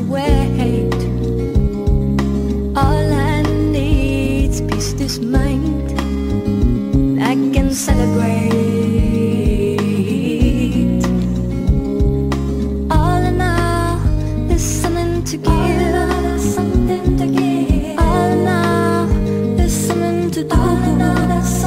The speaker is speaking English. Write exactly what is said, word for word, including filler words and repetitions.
wait. All I need's peace, this mind I can celebrate. All in all, there's something to give. All in all, there's something to give. All in all, there's something to do.